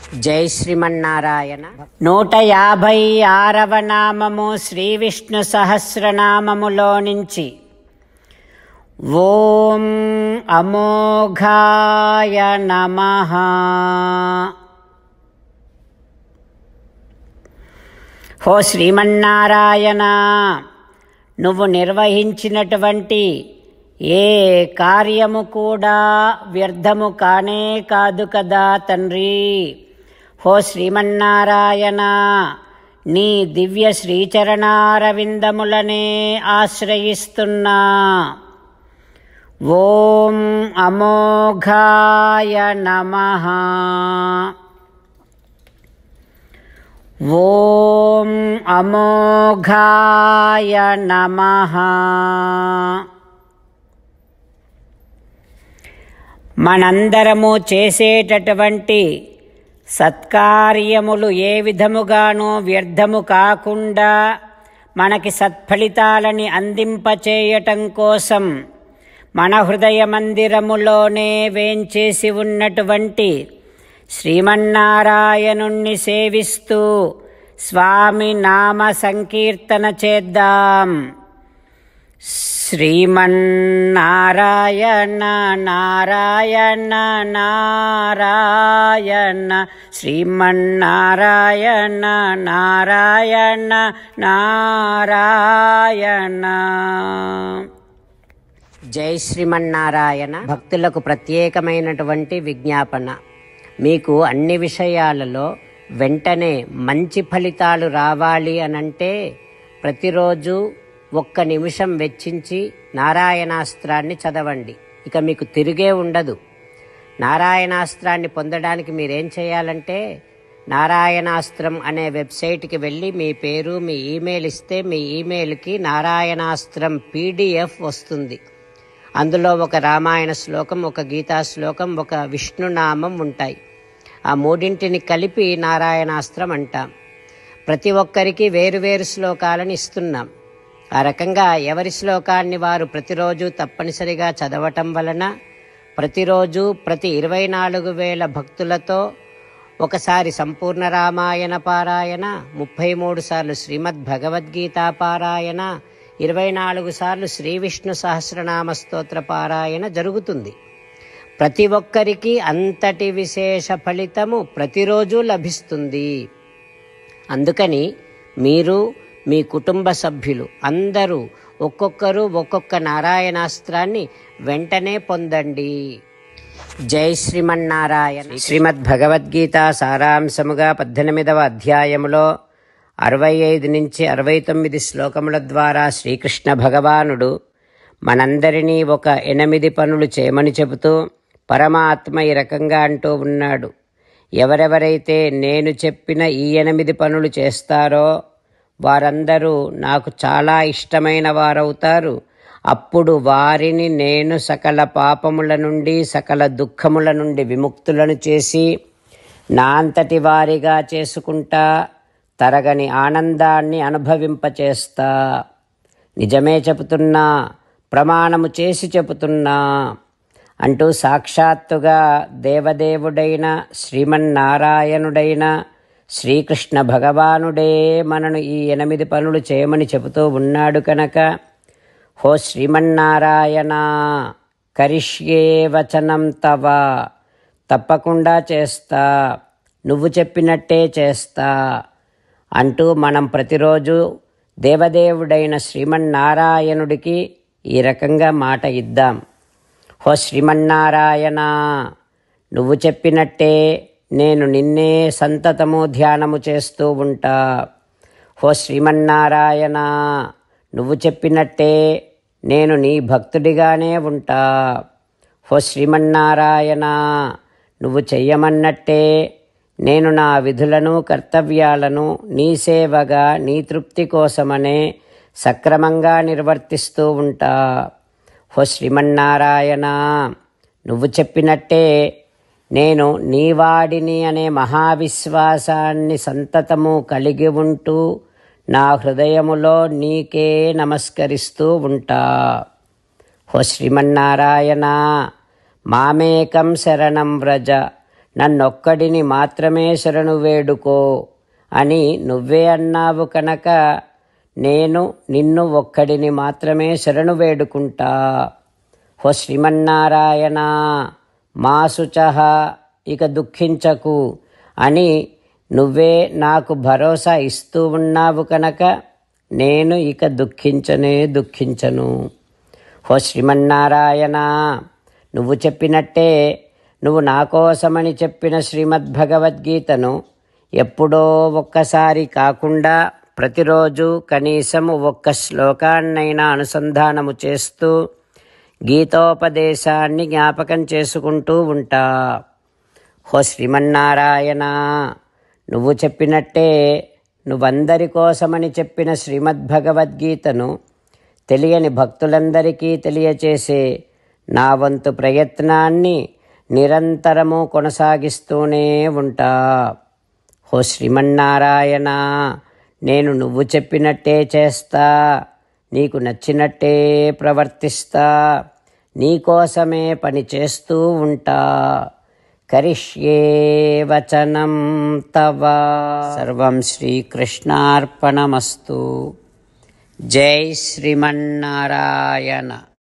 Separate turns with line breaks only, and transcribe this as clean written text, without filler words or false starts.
జై శ్రీమన్నారాయణ. 156వ నామము శ్రీ విష్ణు సహస్రనామములో నుంచి ఓం అమోఘాయ నమః. ఓ శ్రీమన్నారాయణ, నువ్వు నిర్వహించినటువంటి ఏ కార్యము కూడా వ్యర్థము కానే కాదు కదా తండ్రి. ఓ శ్రీమన్నారాయణ, నీ దివ్య శ్రీచరణారవిందములనే ఆశ్రయిస్తున్నా. ఓం అమోఘాయ నమః. ఓం అమోఘాయ నమః. మనందరము చేసేటటువంటి సత్కార్యములు ఏ విధముగానూ వ్యర్థము కాకుండా మనకి సత్ఫలితాలని అందింపచేయటం కోసం మన హృదయ మందిరములోనే వేంచేసి ఉన్నటువంటి శ్రీమన్నారాయణుణ్ణి సేవిస్తూ స్వామి నామ సంకీర్తన చేద్దాం. శ్రీమన్నారాయణ నారాయణ నారాయణ, శ్రీమన్నారాయణ నారాయణ నారాయణ. జై శ్రీమన్నారాయణ. భక్తులకు ప్రత్యేకమైనటువంటి విజ్ఞాపన. మీకు అన్ని విషయాలలో వెంటనే మంచి ఫలితాలు రావాలి అనంటే ప్రతిరోజు 1 నిమిషం వెచ్చించి నారాయణాస్త్రాన్ని చదవండి. ఇక మీకు తిరిగే ఉండదు. నారాయణాస్త్రాన్ని పొందడానికి మీరేం చేయాలంటే నారాయణాస్త్రం అనే వెబ్సైట్కి వెళ్ళి మీ పేరు, మీ ఈమెయిల్ ఇస్తే మీ ఈమెయిల్కి నారాయణాస్త్రం PDF వస్తుంది. అందులో ఒక రామాయణ శ్లోకం, ఒక గీతా శ్లోకం, ఒక విష్ణునామం ఉంటాయి. ఆ మూడింటిని కలిపి నారాయణాస్త్రం అంటాం. ప్రతి ఒక్కరికి వేరువేరు శ్లోకాలను ఇస్తున్నాం. ఆ రకంగా ఎవరి శ్లోకాన్ని వారు ప్రతిరోజు తప్పనిసరిగా చదవటం వలన ప్రతిరోజు ప్రతి 24,000 భక్తులతో ఒకసారి సంపూర్ణ రామాయణ పారాయణ, 33 సార్లు శ్రీమద్ భగవద్గీత పారాయణ, 24 సార్లు శ్రీ విష్ణు సహస్రనామ స్తోత్ర పారాయణ జరుగుతుంది. ప్రతి ఒక్కరికి అంతటి విశేష ఫలితము ప్రతిరోజు లభిస్తుంది. అందుకని మీరు, మీ కుటుంబ సభ్యులు అందరూ ఒక్కొక్కరు ఒక్కొక్క నారాయణాస్త్రాన్ని వెంటనే పొందండి. జై శ్రీమన్నారాయణ. శ్రీమద్ భగవద్గీత సారాంశముగా 18వ అధ్యాయములో 65 నుంచి 69 శ్లోకముల ద్వారా శ్రీకృష్ణ భగవానుడు మనందరినీ ఒక 8 పనులు చేయమని చెబుతూ పరమాత్మ ఈ రకంగా అంటూ ఉన్నాడు. ఎవరెవరైతే నేను చెప్పిన ఈ 8 పనులు చేస్తారో వారందరూ నాకు చాలా ఇష్టమైన వారవుతారు. అప్పుడు వారిని నేను సకల పాపముల నుండి, సకల దుఃఖముల నుండి విముక్తులను చేసి నా అంతటి వారిగా చేసుకుంటా, తరగని ఆనందాన్ని అనుభవింపచేస్తా. నిజమే చెబుతున్నా, ప్రమాణము చేసి చెబుతున్నా అంటూ సాక్షాత్తుగా దేవదేవుడైన శ్రీమన్నారాయణుడైన శ్రీకృష్ణ భగవానుడే మనను ఈ 8 పనులు చేయమని చెబుతూ ఉన్నాడు కనుక, హో శ్రీమన్నారాయణ, కరిష్యే వచనం తవ, తప్పకుండా చేస్తా, నువ్వు చెప్పినట్టే చేస్తా అంటూ మనం ప్రతిరోజు దేవదేవుడైన శ్రీమన్నారాయణుడికి ఈ రకంగా మాట ఇద్దాం. హో శ్రీమన్నారాయణ, నువ్వు చెప్పినట్టే నేను నిన్నే సంతతము ధ్యానము చేస్తూ ఉంటా. హో శ్రీమన్నారాయణ, నువ్వు చెప్పినట్టే నేను నీ భక్తుడిగానే ఉంటా. హో శ్రీమన్నారాయణ, నువ్వు చెయ్యమన్నట్టే నేను నా విధులను, కర్తవ్యాలను నీ సేవగా, నీ తృప్తి కోసమనే సక్రమంగా నిర్వర్తిస్తూ ఉంటా. హో శ్రీమన్నారాయణ, నువ్వు చెప్పినట్టే నేను నీవాడిని అనే మహావిశ్వాసాన్ని సంతతము కలిగి ఉంటూ నా హృదయములో నీకే నమస్కరిస్తూ ఉంటా. హో శ్రీమన్నారాయణ, మామేకం శరణం వ్రజ, నన్నొక్కడిని మాత్రమే శరణు వేడుకో అని నువ్వే అన్నావు కనుక నేను నిన్ను ఒక్కడిని మాత్రమే శరణు వేడుకుంటా. హో శ్రీమన్నారాయణ మా శుచః, ఇక దుఃఖించకు అని నువ్వే నాకు భరోసా ఇస్తూ ఉన్నావు కనుక నేను ఇక దుఃఖించను. హో శ్రీమన్నారాయణ, నువ్వు చెప్పినట్టే నువ్వు నా కోసమని చెప్పిన శ్రీమద్భగవద్గీతను ఎప్పుడో ఒక్కసారి కాకుండా ప్రతిరోజు కనీసం ఒక్క శ్లోకాన్నైనా అనుసంధానము చేస్తూ గీతోపదేశాన్ని జ్ఞాపకం చేసుకుంటూ ఉంటా. హో శ్రీమన్నారాయణ, నువ్వు చెప్పినట్టే నువ్వందరి కోసమని చెప్పిన శ్రీమద్భగవద్గీతను తెలియని భక్తులందరికీ తెలియచేసే నా వంతు ప్రయత్నాన్ని నిరంతరము కొనసాగిస్తూనే ఉంటా. హో శ్రీమన్నారాయణ, నేను నువ్వు చెప్పినట్టే చేస్తా, నీకు నచ్చినట్టే ప్రవర్తిస్తా, నీకోసమే పని చేస్తూ ఉంటా. కరిష్యే వచనం తవ. సర్వం శ్రీకృష్ణార్పణమస్తు. జై శ్రీమన్నారాయణ.